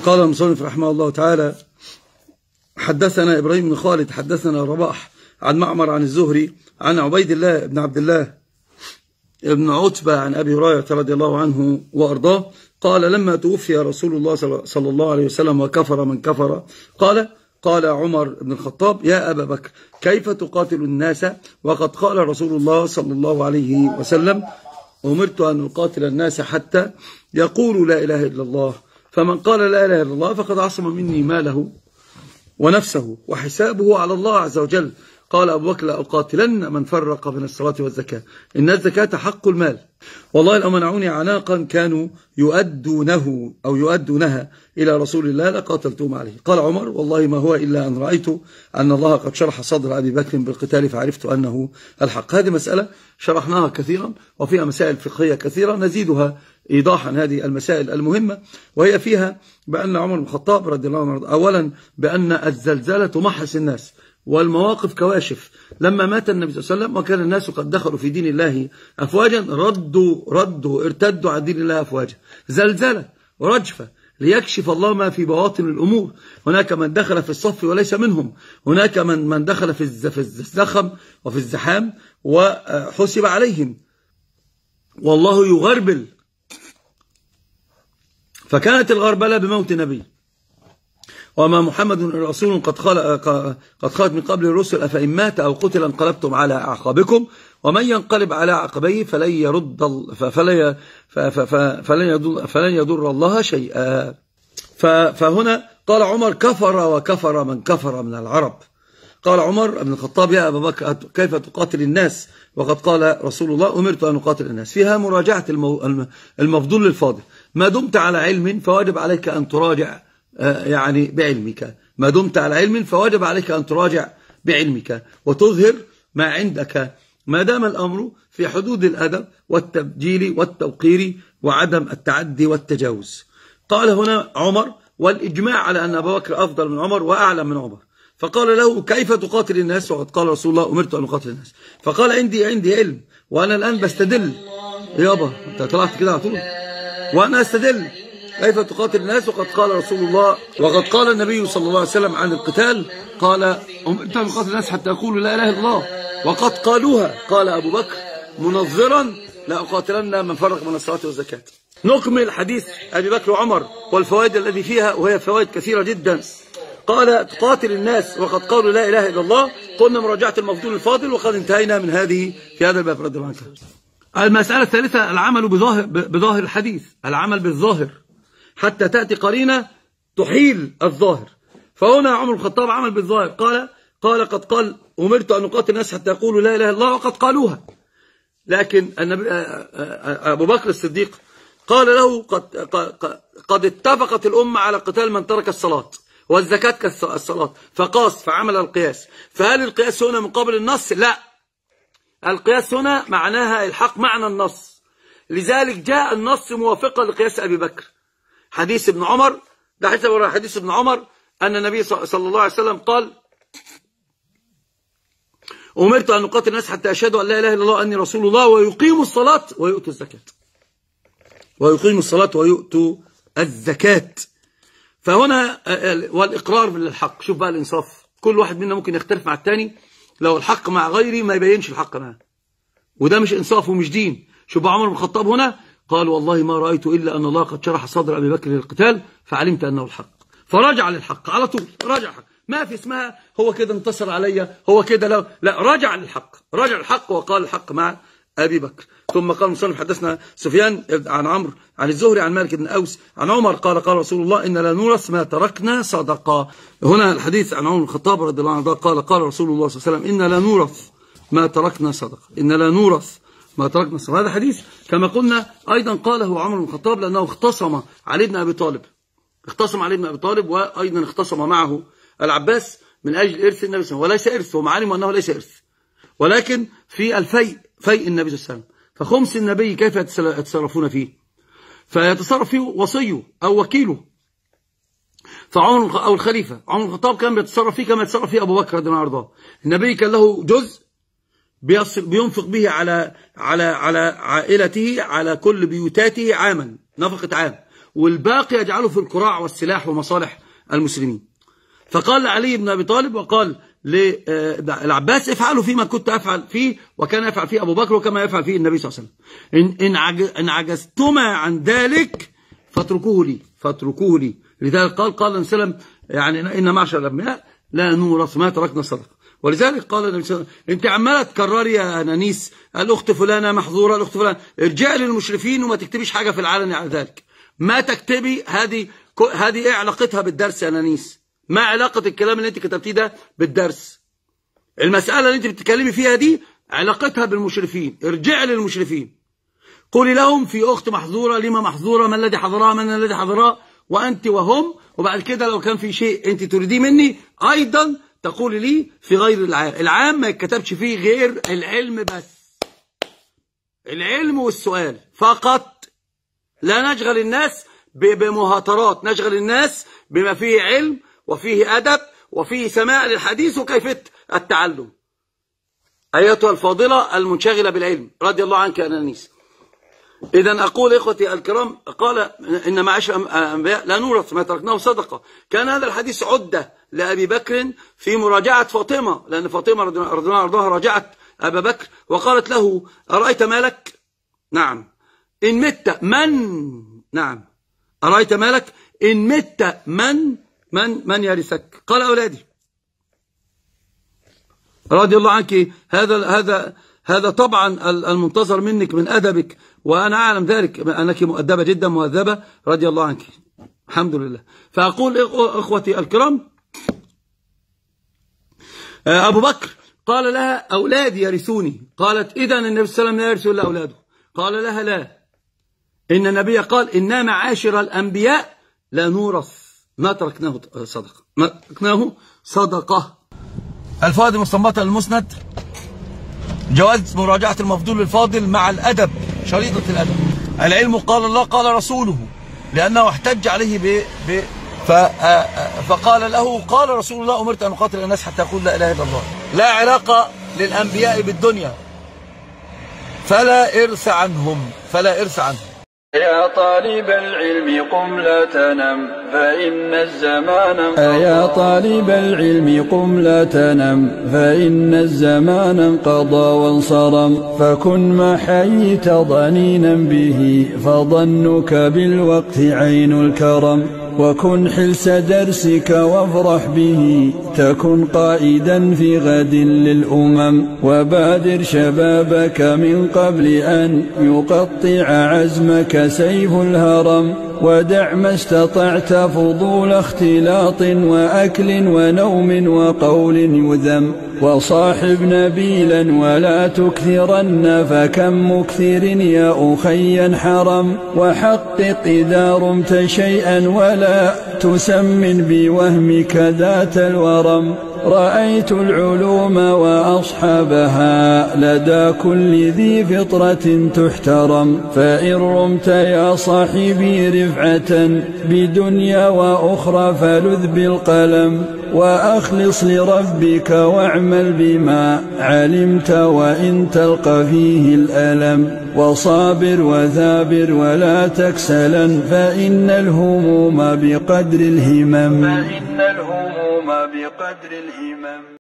قال المصنف رحمه الله تعالى: حدثنا إبراهيم بن خالد حدثنا رباح عن معمر عن الزهري عن عبيد الله بن عبد الله بن عتبة عن أبي هريرة رضي الله عنه وأرضاه قال: لما توفي رسول الله صلى الله عليه وسلم وكفر من كفر قال عمر بن الخطاب: يا أبا بكر، كيف تقاتل الناس وقد قال رسول الله صلى الله عليه وسلم: أمرت أن أقاتل الناس حتى يقولوا لا إله إلا الله، فمن قال لا إله إلا الله فقد عصم مني ماله ونفسه وحسابه على الله عز وجل. قال أبو بكر: لأقاتلن من فرق بين الصلاة والزكاة، إن الزكاة حق المال، والله لو منعوني عناقا كانوا يؤدونها إلى رسول الله لقاتلتهم عليه. قال عمر: والله ما هو إلا أن رأيت أن الله قد شرح صدر أبي بكر بالقتال فعرفت أنه الحق. هذه مسألة شرحناها كثيرا وفيها مسائل فقهية كثيرة نزيدها إيضاحا هذه المسائل المهمة، وهي فيها بأن عمر بن الخطاب رضي الله عنه أولا بأن الزلزلة تمحص الناس والمواقف كواشف. لما مات النبي صلى الله عليه وسلم وكان الناس قد دخلوا في دين الله أفواجا ارتدوا عن دين الله أفواجا، زلزلة ورجفة ليكشف الله ما في بواطن الأمور. هناك من دخل في الصف وليس منهم، هناك من دخل في الزخم وفي الزحام وحسب عليهم، والله يغربل. فكانت الغربلة بموت النبي، وما محمد رسول قد خلت من قبل الرسل، أفإن مات أو قتل انقلبتم على أعقابكم ومن ينقلب على عقبيه فلن يضر الله شيئا. فهنا قال عمر: كفر من كفر من العرب. قال عمر بن الخطاب: يا أبا بكر، كيف تقاتل الناس وقد قال رسول الله: أمرت أن أقاتل الناس. فيها مراجعة المفضول للفاضل. ما دمت على علم فواجب عليك أن تراجع يعني بعلمك، ما دمت على علم فواجب عليك أن تراجع بعلمك وتظهر ما عندك، ما دام الأمر في حدود الأدب والتبجيل والتوقير وعدم التعدي والتجاوز. قال هنا عمر: والإجماع على أن أبا بكر أفضل من عمر وأعلم من عمر. فقال له: كيف تقاتل الناس وقد قال رسول الله: أمرت أن أقاتل الناس. فقال: عندي علم، وأنا الآن بستدل. يابا أنت طلعت كده على طول، وأنا أستدل. كيف تقاتل الناس وقد قال رسول الله وقد قال النبي صلى الله عليه وسلم عن القتال، قال: أمرت أن أقاتل الناس حتى يقولوا لا إله إلا الله، وقد قالوها. قال أبو بكر منظرا: لا أقاتلن من فرق بين الصلاة والزكاة. نكمل حديث أبي بكر وعمر والفوائد التي فيها، وهي فوائد كثيرة جدا. قال: تقاتل الناس وقد قالوا لا إله إلا الله. قلنا مراجعة المفضول الفاضل، وقد انتهينا من هذه في هذا الباب رضي الله عنه. المسألة الثالثة: العمل بظاهر الحديث، العمل بالظاهر حتى تأتي قرينة تحيل الظاهر. فهنا عمر بن الخطاب عمل بالظاهر، قال قد قال: أمرت أن أقاتل الناس حتى يقولوا لا إله إلا الله، وقد قالوها. لكن أبو بكر الصديق قال له: قد اتفقت الأمة على قتال من ترك الصلاة والزكاة كالصلاة، فقاس فعمل القياس. فهل القياس هنا مقابل النص؟ لا، القياس هنا معناها الحق معنى النص، لذلك جاء النص موافقا لقياس أبي بكر. حديث ابن عمر، ده حديث ابن عمر أن النبي صلى الله عليه وسلم قال: أمرت أن أقاتل الناس حتى أشهدوا أن لا إله إلا الله أني رسول الله ويقيموا الصلاة ويؤتوا الزكاة. ويقيموا الصلاة ويؤتوا الزكاة. فهنا والإقرار بالحق. شوف بقى الإنصاف، كل واحد منا ممكن يختلف مع الثاني، لو الحق مع غيري ما يبينش الحق معه، وده مش إنصاف ومش دين. شوف عمر بن الخطاب هنا قال: والله ما رأيت إلا أن الله قد شرح صدر أبي بكر للقتال فعلمت أنه الحق، فرجع للحق على طول. رجع الحق، ما في اسمها هو كده انتصر عليا، هو كده لا، رجع للحق، رجع الحق وقال الحق مع أبي بكر. ثم قال المصنف: حدثنا سفيان عن عمرو عن الزهري عن مالك بن أوس عن عمر قال رسول الله: إن لا نورث ما تركنا صدقة. هنا الحديث عن عمر بن الخطاب رضي الله عنه قال رسول الله صلى الله عليه وسلم: إن لا نورث ما تركنا صدقة، إن لا نورث ما تركنا صدقة. هذا حديث كما قلنا أيضا قاله عمر بن الخطاب لأنه اختصم علي بن أبي طالب، وأيضا اختصم معه العباس من أجل إرث النبي صلى الله عليه وسلم، وليس إرث، هم علموا أنه ليس إرث، ولكن في الفيء، فيء النبي صلى الله عليه وسلم. فخمس النبي كيف يتصرفون فيه؟ فيتصرف فيه وصيه أو وكيله. فعمر أو الخليفة عمر بن الخطاب كان بيتصرف فيه كما يتصرف فيه أبو بكر رضي الله عنه. النبي كان له جزء بينفق به على عائلته، على كل بيوتاته عاما، نفقة عام، والباقي يجعله في القراع والسلاح ومصالح المسلمين. فقال لعلي بن أبي طالب وقال للعباس افعلوا فيما كنت أفعل فيه وكان يفعل فيه أبو بكر وكما يفعل فيه النبي صلى الله عليه وسلم. إن عجزتما عن ذلك فاتركوه لي. لذلك قال النبي صلى الله عليه وسلم يعني إن معشر الأنبياء لا نورث ما تركنا صدقة. ولذلك قال النبي صلى الله عليه وسلم انت عماله تكرري يا انانيس الاخت فلانه محظوره، الاخت فلانه، ارجعي للمشرفين وما تكتبيش حاجه في العلن على ذلك. ما تكتبي هذه ايه علاقتها بالدرس يا انانيس؟ ما علاقه الكلام اللي انت كتبتيه ده بالدرس؟ المساله اللي انت بتتكلمي فيها دي علاقتها بالمشرفين. ارجعي للمشرفين قولي لهم في اخت محظوره، لما محظوره، من الذي حضرها، من الذي حضرها، وانت وهم. وبعد كده لو كان في شيء انت تريديه مني ايضا تقول لي في غير العام ما يتكتبش فيه غير العلم بس، العلم والسؤال فقط. لا نشغل الناس بمهاترات، نشغل الناس بما فيه علم وفيه أدب وفيه سماع للحديث وكيفية التعلم. أيتها الفاضلة المنشغلة بالعلم رضي الله عنك يا أنانيس. إذن أقول إخوتي الكرام، قال إن معاشر الأنبياء لا نورث ما تركناه صدقة. كان هذا الحديث عدة لأبي بكر في مراجعة فاطمة، لأن فاطمة رضي الله عنها راجعت أبا بكر وقالت له أرأيت مالك؟ نعم. إن مت من؟ نعم. أرأيت مالك؟ إن مت من يرثك؟ قال أولادي. رضي الله عنك. هذا طبعا المنتظر منك من أدبك، وأنا أعلم ذلك أنك مؤدبة جدا مهذبة رضي الله عنك، الحمد لله. فأقول إخوتي الكرام، أبو بكر قال لها أولادي يرثوني. قالت إذن النبي صلى الله عليه وسلم لا يرث إلا أولاده. قال لها لا، إن النبي قال إنا معاشر الأنبياء لا نورث ما تركناه صدقة، ما تركناه صدقة. الفوائد المستنبطة للمسند: جواز مراجعة المفضول الفاضل مع الأدب، شريطة الأدب. العلم قال الله قال رسوله، لأنه احتج عليه فقال له قال رسول الله أمرت أن أقاتل الناس حتى يقول لا إله إلا الله. لا علاقة للأنبياء بالدنيا، فلا إرث عنهم. يا طالب العلم قم لا تنم فإن الزمان انقضى. يا طالب العلم قم لا تنم فإن الزمان انقضى وانصرم. فكن ما حييت ضنينا به فظنك بالوقت عين الكرم. وكن حلس درسك وافرح به تكن قائدا في غد للأمم. وبادر شبابك من قبل أن يقطع عزمك سيف الهرم. ودع ما استطعت فضول اختلاط وأكل ونوم وقول يذم. وصاحب نبيلا ولا تكثرن فكم مكثر يا أخي حرم. وحقق إذا رمت شيئا ولا تسمن بوهمك ذات الورم. رأيت العلوم وأصحابها لدى كل ذي فطرة تحترم. فإن رمت يا صاحبي رفعة بدنيا وأخرى فلذ بالقلم. وأخلص لربك واعمل بما علمت وإن تلقى فيه الألم. وصابر وثابر ولا تكسلا فإن الهموم بقدر الهمم.